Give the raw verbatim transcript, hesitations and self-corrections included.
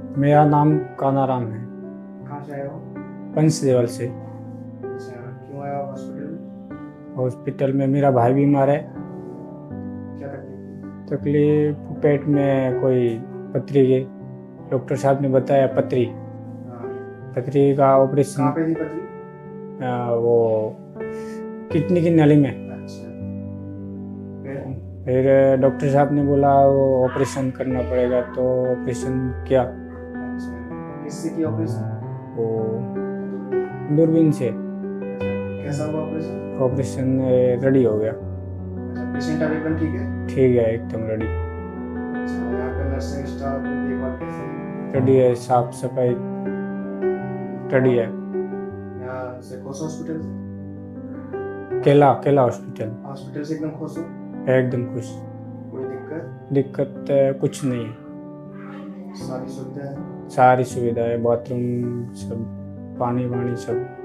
मेरा नाम कानाराम है। कहाँ से आए हो? पंचदेवल से। अच्छा, क्यों आए हो हॉस्पिटल में? हॉस्पिटल में मेरा भाई बीमार है। क्या तकलीफ थी? तकलीफ पेट में कोई पथरी की, डॉक्टर साहब ने बताया पथरी। हाँ। पथरी का ऑपरेशन। कहाँ पे थी पथरी? वो किडनी की नली में। अच्छा। फिर? फिर डॉक्टर साहब ने बोला वो ऑपरेशन करना पड़ेगा, तो ऑपरेशन किया। अच्छा, किससे की ऑपरेशन? वो दूरबीन से अच्छा, कैसा हुआ ऑपरेशन? ऑपरेशन रेडी हो गया। अच्छा, पेशेंट अब एकदम ठीक है? ठीक है, एकदम रेडी। अच्छा, यहाँ पे नर्सिंग स्टाफ देखभाल कैसे है? रेडी है, साफ सफाई रेडी है। यहाँ से खुश हो हॉस्पिटल से? केला केला हॉस्पिटल। हॉस्पिटल से एकदम खुश हो? एकदम खुश। कोई दिक्कत? दिक्कत कुछ नहीं है। सारी सुविधा है? सारी सुविधा है, बाथरूम सब, पानी वानी सब।